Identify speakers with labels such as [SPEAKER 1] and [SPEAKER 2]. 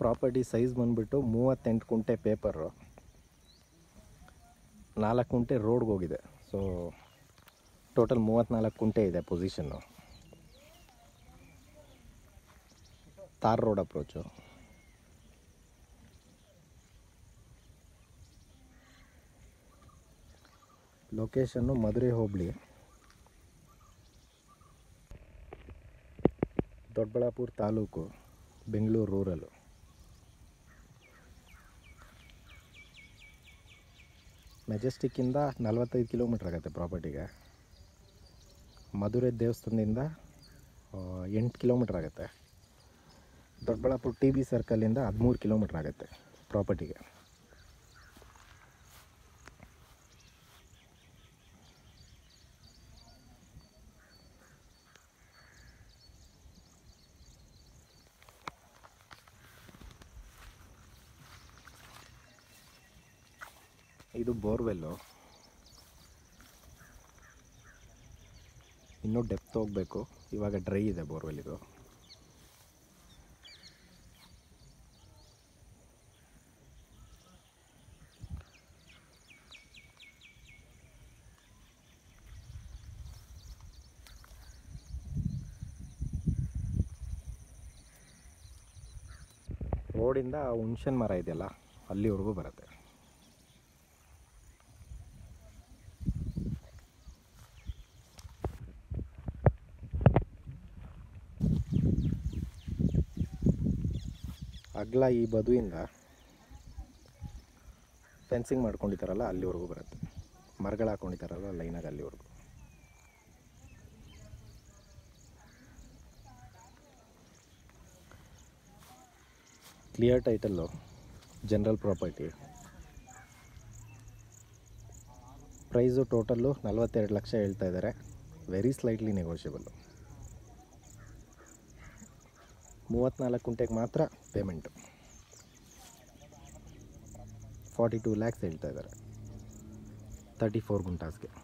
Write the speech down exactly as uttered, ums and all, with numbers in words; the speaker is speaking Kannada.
[SPEAKER 1] ಪ್ರಾಪರ್ಟಿ ಸೈಜ್ ಬಂದುಬಿಟ್ಟು ಮೂವತ್ತೆಂಟು ಕುಂಟೆ ಪೇಪರು, ನಾಲ್ಕು ಕುಂಟೆ ರೋಡ್ಗೆ ಹೋಗಿದೆ. ಸೊ ಟೋಟಲ್ ಮೂವತ್ತ್ನಾಲ್ಕು ಕುಂಟೆ ಇದೆ position. Tar road approach. Location Madhure ಹೋಬಳಿ, ದೊಡ್ಡಬಳ್ಳಾಪುರ ತಾಲೂಕು, ಬೆಂಗಳೂರು ರೂರಲು. ಮೆಜೆಸ್ಟಿಕ್ಕಿಂದ ನಲ್ವತ್ತೈದು ಕಿಲೋಮೀಟ್ರ್ ಆಗುತ್ತೆ ಪ್ರಾಪರ್ಟಿಗೆ. ಮಧುರೆ ದೇವಸ್ಥಾನದಿಂದ ಎಂಟು ಕಿಲೋಮೀಟ್ರ್ ಆಗುತ್ತೆ. ದೊಡ್ಡಬಳ್ಳಾಪುರ ಟಿ ಬಿ ಸರ್ಕಲಿಂದ ಹದಿಮೂರು ಕಿಲೋಮೀಟ್ರ್ ಆಗುತ್ತೆ ಪ್ರಾಪರ್ಟಿಗೆ. ಇದು ಬೋರ್ವೆಲ್ಲು, ಇನ್ನೂ ಡೆಪ್ತ್ ಹೋಗಬೇಕು. ಇವಾಗ ಡ್ರೈ ಇದೆ ಬೋರ್ವೆಲ್ ಇದು. ರೋಡಿಂದ ಹುಣಸೆನ್ ಮರ ಇದೆಯಲ್ಲ ಅಲ್ಲಿವರೆಗೂ ಬರುತ್ತೆ. ಅಗಲ ಈ ಬದುವಿಂದ ಫೆನ್ಸಿಂಗ್ ಮಾಡ್ಕೊಂಡಿದ್ದಾರಲ್ಲ ಅಲ್ಲಿವರೆಗೂ ಬರುತ್ತೆ. ಮರಗಳು ಹಾಕ್ಕೊಂಡಿದ್ದಾರಲ್ಲ ಲೈನಾಗಿ ಅಲ್ಲಿವರೆಗೂ. Clear title, general property. Price total ನಲ್ವತ್ತೆರಡು ಲಕ್ಷ ಹೇಳ್ತಾ ಇದ್ದಾರೆ. Very slightly negotiable. ಮೂವತ್ತ್ನಾಲ್ಕು ಕುಂಟೆಗೆ ಮಾತ್ರ ಪೇಮೆಂಟು. ಫಾರ್ಟಿ ಟೂ ಲ್ಯಾಕ್ಸ್ ಹೇಳ್ತಾ ಇದ್ದಾರೆ ತರ್ಟಿ ಫೋರ್ ಗುಂಟಾಸ್ಗೆ.